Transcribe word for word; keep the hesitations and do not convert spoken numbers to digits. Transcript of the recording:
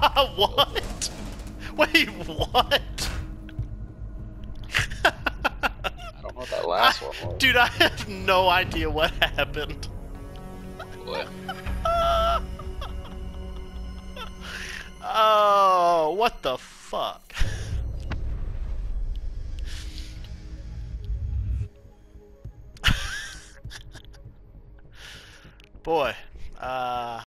What? Wait, what? I don't know what that last I, one was. Dude, I have no idea what happened. Boy. Oh, what the fuck? Boy, uh...